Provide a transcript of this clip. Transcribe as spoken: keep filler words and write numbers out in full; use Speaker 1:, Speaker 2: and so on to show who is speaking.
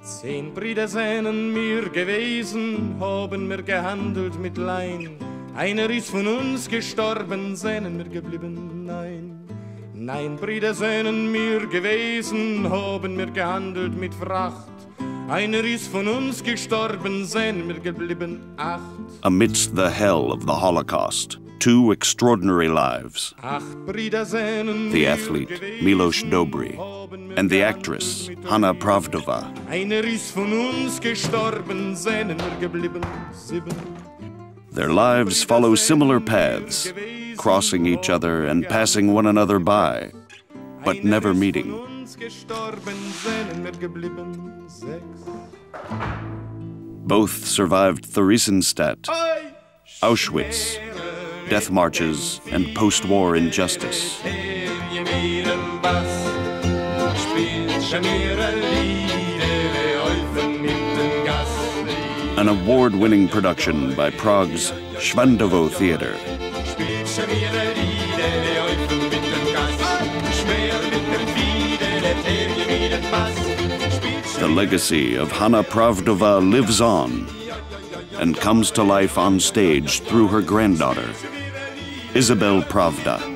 Speaker 1: Zehn Brüder seien wir gewesen, haben wir gehandelt mit Lein. Einer ist von uns gestorben, seien wir geblieben, nein. Nein, Brüder seien wir gewesen, haben wir gehandelt mit Fracht. Einer ist von uns gestorben, seien wir geblieben, acht.
Speaker 2: Amidst the hell of the Holocaust, two extraordinary lives. The athlete, Milos Dobry, and the actress, Hanna Pravdova. Their lives follow similar paths, crossing each other and passing one another by, but never meeting. Both survived Theresienstadt, Auschwitz, death marches, and post-war injustice. An award-winning production by Prague's Schwandovo Theater. The legacy of Hanna Pravdova lives on and comes to life on stage through her granddaughter, Isabel Pravda.